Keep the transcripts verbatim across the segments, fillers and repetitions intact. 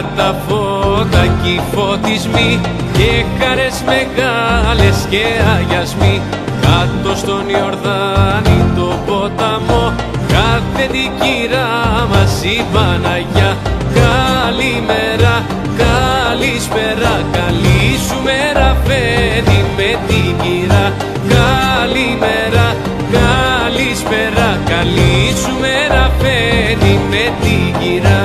τα φώτα κι οι φωτισμοί και χαρές μεγάλες και αγιασμοί. Κάτω στον Ιορδάνη το ποταμό κάθεται η κυρά μας η Παναγιά. Καλημέρα, καλησπέρα, καλή σου μέρα φέρνει με την κυρά. Καλημέρα, καλησπέρα, καλή σου μέρα φέρνει με την κυρά.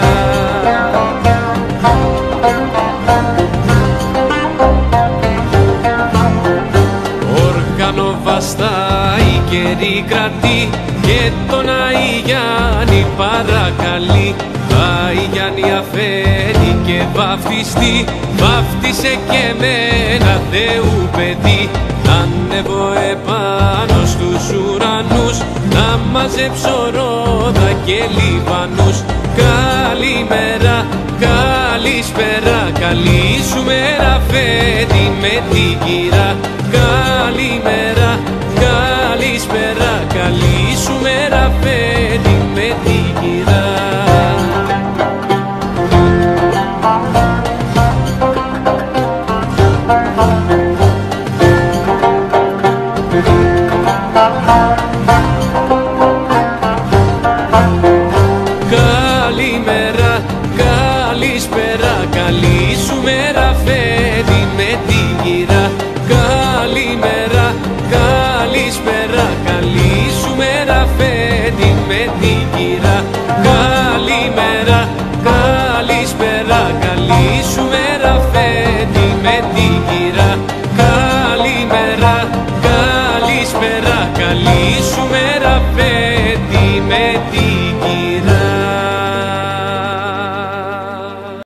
Όργανο βαστάει καιρή κρατεί και τον Άι Γιάννη παρακαλεί. Άι Γιάννη αφένει και βαφτιστεί, βάφτισε και εμένα Θεού παιδί. Να ανέβω επάνω στους ουρανούς, να μαζέψω Ρόδα και Λιβανούς. Καλημέρα, καλησπέρα, καλή σου μέρα φέρνει με την κυρά. Καλημέρα, καλησπέρα, καλή σου μέρα φέρνει με την κυρά. Καλημέρα, καλησπέρα, καλή σου μέρα φέρνει με την κυρά. Καλημέρα, καλησπέρα, καλή σου μέρα φέρνει με την κυρά. Καλημέρα, καλησπέρα, καλή σου μέρα φέρνει με την κυρά. Καλημέρα, καλησπέρα, καλή σου